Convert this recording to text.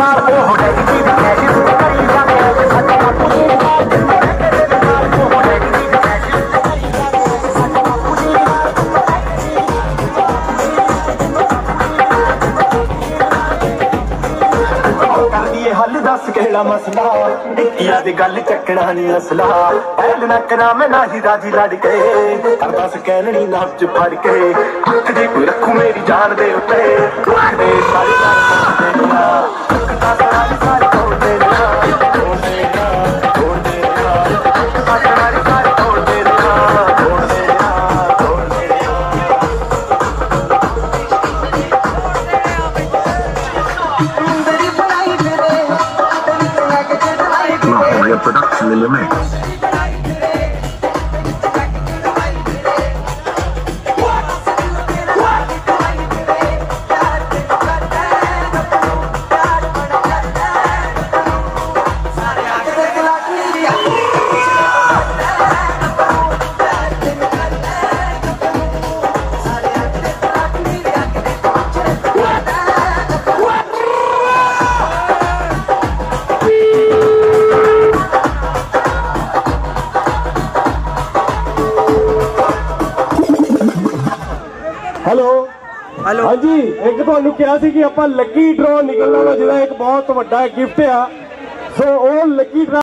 हल दस केड़ा मसला टिकिया दी गल चकना नहीं असला पैल ना करा मैं ना ही राजी लड़ के कर दस कहनी नाप च फड़ के हक जी कोई रखू मेरी जान दे उत्ते दे सारी production in the mix. Hello hello हाँ जी एक तुहानू कहा सी कि आपां लकी ड्रॉ निकलना वा जिहदा एक बहुत वड्डा गिफ्ट आ सो वो लकी ड्रॉ